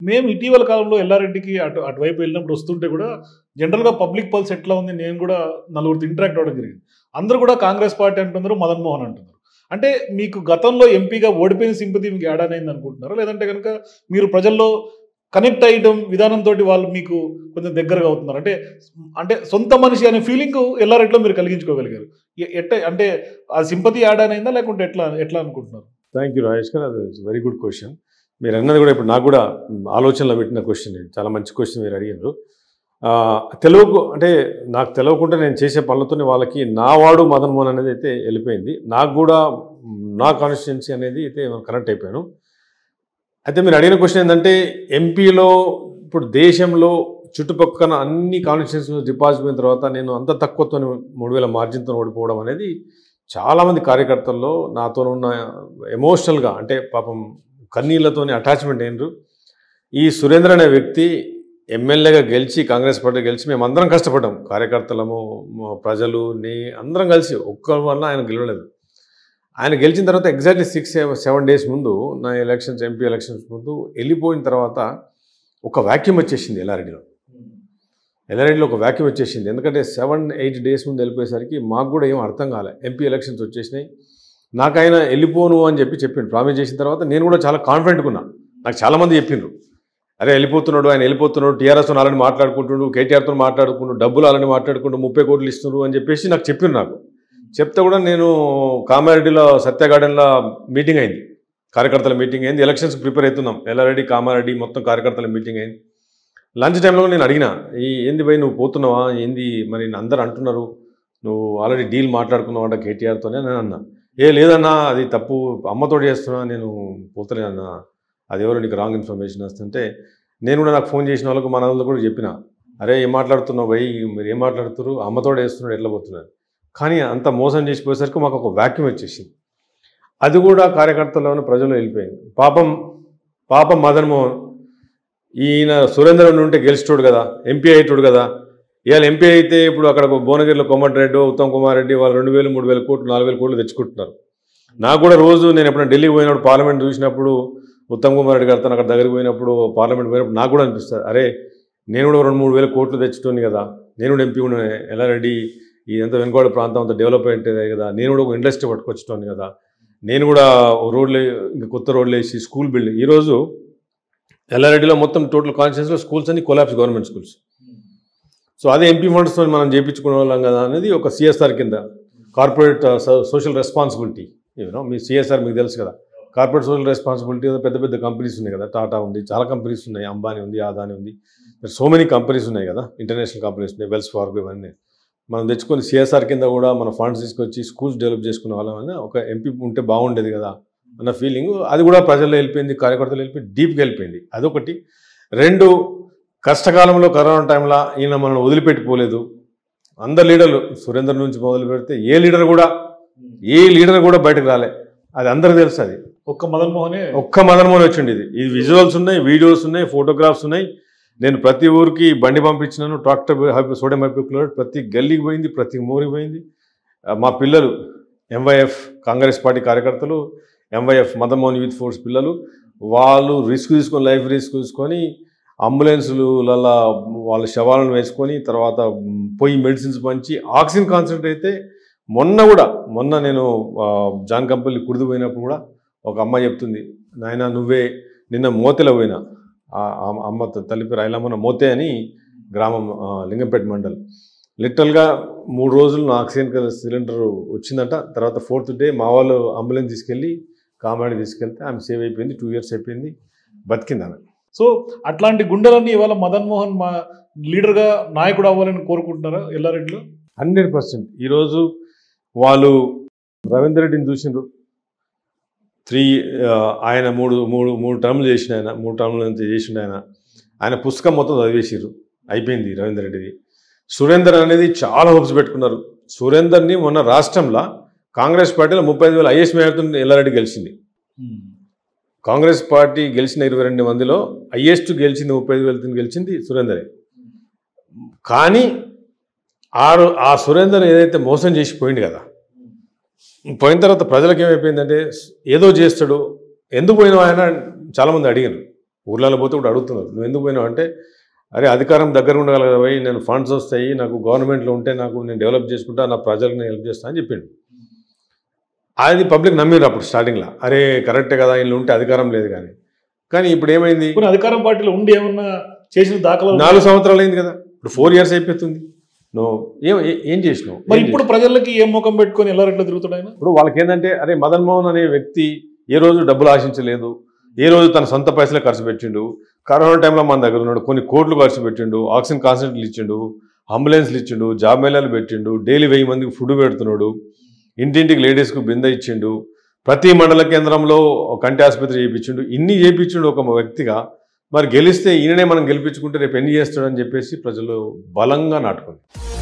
మేము ఇటీవల కాలంలో ఎల్లారెడ్డికి అటువైపు వెళ్ళినప్పుడు వస్తుంటే కూడా జనరల్‌గా పబ్లిక్ పల్స్ ఎట్లా ఉంది నేను కూడా నలుగురితో ఇంటరాక్ట్ అవ్వడం జరిగింది. అందరూ కూడా కాంగ్రెస్ పార్టీ అంటున్నారు, మదన్ మోహన్ అంటున్నారు. అంటే మీకు గతంలో ఎంపీగా ఓడిపోయిన సింపతి మీకు యాడ్ అయింది అనుకుంటున్నారా? లేదంటే గనుక మీరు ప్రజల్లో కనెక్ట్ అయ్యడం విధానంతోటి వాళ్ళు మీకు కొంచెం దగ్గరగా అవుతున్నారు. అంటే సొంత మనిషి అనే ఫీలింగ్ ఎల్లారెడ్డిలో మీరు కలిగించుకోగలిగారు. అంటే ఆ సింపతి యాడ్ అయిందా లేకుంటే ఎట్లా అనుకుంటున్నారు? థ్యాంక్ యూ రాజేష్ గారు. అది వెరీ గుడ్ క్వశ్చన్. మీరు అన్నది కూడా ఇప్పుడు నాకు కూడా ఆలోచనలో పెట్టిన క్వశ్చన్. చాలా మంచి క్వశ్చన్ మీరు అడిగారు. అంటే నాకు తెలియకుండా నేను చేసే పనులతోనే వాళ్ళకి నా వాడు మదన్ మోహన్ అనేది అయితే వెళ్ళిపోయింది. నాకు కూడా నా కాన్స్టిట్యున్సీ అనేది అయితే కనెక్ట్ అయిపోయాను. అయితే మీరు అడిగిన క్వశ్చన్ ఏంటంటే ఎంపీలో ఇప్పుడు దేశంలో చుట్టుపక్కల అన్ని కాన్స్టిట్యున్సీలో డిపాజిట్ అయిన తర్వాత నేను అంత తక్కువతో 3000 మార్జిన్తో ఓడిపోవడం అనేది చాలామంది కార్యకర్తల్లో నాతో ఉన్న ఎమోషనల్గా అంటే పాపం కన్నీళ్లతోని అటాచ్మెంట్ అయినరు. ఈ సురేంద్ర అనే వ్యక్తి ఎమ్మెల్యేగా గెలిచి కాంగ్రెస్ పార్టీ గెలిచి మేమందరం కష్టపడ్డాం. కార్యకర్తలము, ప్రజలు, అందరం కలిసి ఒక్కరి వల్ల ఆయన గెలవలేదు. ఆయన గెలిచిన తర్వాత ఎగ్జాక్ట్లీ 6-7 డేస్ ముందు నా ఎంపీ ఎలక్షన్స్ ముందు వెళ్ళిపోయిన తర్వాత ఒక వ్యాక్యూమ్ వచ్చేసింది ఎల్లారెడ్డిలో ఒక వ్యాక్యూమ్ వచ్చేసింది. ఎందుకంటే 7-8 డేస్ ముందు వెళ్ళిపోయేసరికి మాకు కూడా ఏం అర్థం కాలే. ఎంపీ ఎలక్షన్స్ వచ్చేసినాయి. నాకు ఆయన వెళ్ళిపోను అని చెప్పిండు. ప్రామిస్ చేసిన తర్వాత నేను కూడా చాలా కాన్ఫిడెంట్గా ఉన్నా. నాకు చాలామంది చెప్పిండ్రు, అరే ఆయన వెళ్ళిపోతున్నాడు, టీఆర్ఎస్తో అలాని మాట్లాడుకుంటుండు, కేటీఆర్తో మాట్లాడుకుంటూ, డబ్బులు అలాని మాట్లాడుకుంటూ 30 కోట్లు ఇస్తున్నారు అని చెప్పేసి నాకు చెప్పిండ్రు. నాకు చెప్తే కూడా నేను కామారెడ్డిలో సత్య గార్డెన్లో మీటింగ్ అయింది, కార్యకర్తల మీటింగ్ అయింది. ఎలక్షన్స్కి ప్రిపేర్ అవుతున్నాం. ఎల్లారెడ్డి, కామారెడ్డి మొత్తం కార్యకర్తల మీటింగ్ అయింది. లంచ్ టైంలో నేను అడిగిన, ఏంది భయ్ నువ్వు పోతున్నావా, ఏంది మరి అందరు అంటున్నారు నువ్వు ఆల్రెడీ డీల్ మాట్లాడుకున్నావు కేటీఆర్తోనే నేను అన్నా. లేదన్నా అది తప్పు, అమ్మతోటి చేస్తున్నా, నేను పోతలేనన్నా, అది ఎవరో నీకు రాంగ్ ఇన్ఫర్మేషన్ వస్తుంటే నేను కూడా నాకు ఫోన్ చేసిన వాళ్ళకు మన వాళ్ళకు కూడా చెప్పిన, అరే ఏం మాట్లాడుతున్నావు భయ్, మీరు ఏం మాట్లాడుతున్నారు, అమ్మతోటి వేస్తున్నాడు ఎట్లా పోతున్నారు. కానీ అంత మోసం చేసిపోయేసరికి మాకు ఒక వ్యాక్యూమ్ వచ్చేసింది. అది కూడా కార్యకర్తల్లోని ప్రజలు వెళ్ళిపోయింది. పాపం మదన్ మోహన్ ఈయన సురేంద్ర ఉంటే గెలిచిటోడు కదా, ఎంపీ అయ్యేటోడు కదా. ఇవాళ ఎంపీ అయితే ఇప్పుడు అక్కడ భువనగిరిలో కోమటిరెడ్డి, ఉత్తమ్ కుమార్ రెడ్డి వాళ్ళు 2000-3000 కోట్లు 4000 కోట్లు తెచ్చుకుంటున్నారు. నాకు కూడా రోజు నేను ఎప్పుడైనా ఢిల్లీకి పోయినప్పుడు పార్లమెంట్ చూసినప్పుడు ఉత్తమ్ కుమార్ రెడ్డి గారితో అక్కడ దగ్గరికి పోయినప్పుడు పార్లమెంట్ పోయినప్పుడు నాకు కూడా అనిపిస్తుంది, అరే నేను కూడా 2-3 వేల కోట్లు తెచ్చుకోని కదా, నేను కూడా ఎంపీ ఉన్న ఎల్లారెడ్డి ఇదంతా వెనుకబడి ప్రాంతం అంతా డెవలప్మెంట్ కదా, నేను కూడా ఒక ఇండస్ట్రీ పట్టుకొచ్చుకోను కదా, నేను కూడా రోడ్లు ఇంకా కొత్త రోడ్లు వేసి స్కూల్ బిల్డింగ్. ఈరోజు ఎల్లారెడ్డిలో మొత్తం టోటల్ కాన్స్టిట్యున్సీలో స్కూల్స్ అన్ని కొలాప్స్, గవర్నమెంట్ స్కూల్స్. సో అదే ఎంపీ ఫండ్స్తో మనం చేయించుకునే వాళ్ళం కదా అనేది ఒక సిఎస్ఆర్ కింద, కార్పొరేట్ సోషల్ రెస్పాన్సిబిలిటీ. మీ సిఎస్ఆర్ మీకు తెలుసు కదా, కార్పొరేట్ సోషల్ రెస్పాన్సిబిలిటీ. పెద్ద పెద్ద కంపెనీస్ ఉన్నాయి కదా, టాటా ఉంది, చాలా కంపెనీస్ ఉన్నాయి, అంబానీ ఉంది, అదానీ ఉంది, సో మెనీ కంపెనీస్ ఉన్నాయి కదా, ఇంటర్నేషనల్ కంపెనీస్ ఉన్నాయి, వెల్స్ ఫార్గో, ఇవన్నీ మనం తెచ్చుకొని సిఎస్ఆర్ కింద కూడా మన ఫండ్స్ తీసుకొచ్చి స్కూల్స్ డెవలప్ చేసుకునే వాళ్ళం. ఒక ఎంపీ ఉంటే బాగుండేది కదా అన్న ఫీలింగ్ అది కూడా ప్రజల్లో వెళ్ళిపోయింది, కార్యకర్తలు వెళ్ళిపోయి డీప్గా వెళ్ళిపోయింది. అదొకటి. 2, కష్టకాలంలో కరోనా టైంలో ఈయన మనల్ని వదిలిపెట్టిపోలేదు. అందరు లీడర్లు సురేందర్ నుంచి మొదలు పెడితే ఏ లీడర్ కూడా బయటకు రాలే. అది అందరికీ తెలుసు. అది ఒక్క మదన్ మోహన్ వచ్చిండేది. ఇది విజువల్స్ ఉన్నాయి, వీడియోస్ ఉన్నాయి, ఫోటోగ్రాఫ్స్ ఉన్నాయి. నేను ప్రతి ఊరికి బండి పంపించినాను, ట్రాక్టర్ సోడియం హైపోక్లోరైడ్ ప్రతి గల్లీకి పోయింది, ప్రతి ఊరికి పోయింది. మా పిల్లలు ఎంవైఎఫ్ కాంగ్రెస్ పార్టీ కార్యకర్తలు, MYF Madan Mohan youth force పిల్లలు, వాళ్ళు లైఫ్ రిస్క్ తీసుకొని అంబులెన్సులలో వాళ్ళ శవాలను వేసుకొని తర్వాత పోయి మెడిసిన్స్ పంచి ఆక్సిజన్ కాన్సన్ట్రేట్ అయితే మొన్న నేను జాన్ కంపెనీ కుర్దు పోయినప్పుడు కూడా ఒక అమ్మాయి చెప్తుంది, నాయన నువ్వే నిన్న మోతెలో పోయినా, అమ్మ తల్లి పేరు ఐలమ్మన మోతే అని గ్రామం, లింగంపేట మండల్. లిటరల్గా 3 రోజులు నా ఆక్సిజన్ సిలిండర్ వచ్చిందట. తర్వాత 4th డే మా వాళ్ళు అంబులెన్స్ తీసుకెళ్ళి కామారెడ్డి తీసుకెళ్తే ఆమె సేవ్ అయిపోయింది. 2 years అయిపోయింది, బతికింది ఆమె. సో అట్లాంటి గుండెలన్నీ ఇవాళ మదన్ మోహన్ మా లీడర్గా నాయకుడు అవ్వాలని కోరుకుంటున్నారా ఎల్లారెడ్డిలో? 100%. ఈరోజు వాళ్ళు రవీందర్ రెడ్డిని చూసిండ్రు. ఆయన మూడు టర్మ్లు చేసిన ఆయన, 3 టర్మ్లు చేసిండు ఆయన పుస్తకం మొత్తం చదివేసిర్రు, అయిపోయింది రవీందర్ రెడ్డిది. సురేందర్ అనేది చాలా హోప్స్ పెట్టుకున్నారు. సురేందర్ని మొన్న రాష్ట్రంలో కాంగ్రెస్ పార్టీలో 35,000 ఐఏఎస్ మేయర్తో ఎల్లారెడ్డి గెలిచింది. కాంగ్రెస్ పార్టీ గెలిచిన 22 మందిలో హైయెస్ట్ గెలిచింది 35,000 గెలిచింది సురేందరే. కానీ ఆ సురేందర్ ఏదైతే మోసం చేసి పోయింది కదా, పోయిన తర్వాత ప్రజలకు ఏమైపోయిందంటే ఏదో చేస్తాడు, ఎందుకు పోయినా ఆయన చాలామంది అడిగారు. ఊర్లలో పోతే కూడా అడుగుతున్నారు, నువ్వు ఎందుకు పోయినావు అంటే, అరే అధికారం దగ్గర ఉండగలగా పోయి నేను ఫండ్స్ వస్తాయి నాకు గవర్నమెంట్లో ఉంటే నాకు నేను డెవలప్ చేసుకుంటా నా ప్రజలకు నేను హెల్ప్ చేస్తాను అని చెప్పిండు. అది పబ్లిక్ నమ్మిరు అప్పుడు స్టార్టింగ్లో, అరే కరెక్టే కదా వీళ్ళు ఉంటే అధికారం లేదు కానీ ఇప్పుడు ఏమైంది, అధికారం పార్టీలో ఉండి ఏమన్నా చేసిన దాఖలా 4 సంవత్సరాలు అయింది కదా, ఇప్పుడు 4 years అయిపోతుంది. నువ్వు ఏం చేసినావు? మరి ఇప్పుడు ప్రజలకి ఏం ముఖం పెట్టుకొని ఎలా రెట్లా తిరుగుతాడు ఆయన? ఇప్పుడు వాళ్ళకి ఏంటంటే, అరే మదన్ మోహన్ అనే వ్యక్తి ఏ రోజు డబ్బులు ఆశించలేదు, ఏ రోజు తన సొంత పైసలే ఖర్చు పెట్టిండు, కరోనా టైంలో మన దగ్గర ఉన్నాడు, కొన్ని కోట్లు ఖర్చు పెట్టిండు, ఆక్సిజన్ కాన్సెంట్రేటర్లు ఇచ్చిండు, అంబులెన్స్లు ఇచ్చిండు, జాబ్ మేళాలు పెట్టిండు, డైలీ 1000 మందికి ఫుడ్ పెడుతున్నాడు, ఇంటింటికి లేడీస్కు బిందె ఇచ్చిండు, ప్రతి మండల కేంద్రంలో కంటి ఆసుపత్రి చేయించిండు, ఇన్ని చేయించిండు ఒక వ్యక్తిగా. మరి గెలిస్తే ఈయననే మనం గెలిపించుకుంటే రేపు ఎన్ని చేస్తాడని చెప్పేసి ప్రజలు బలంగా నాటుకుంది.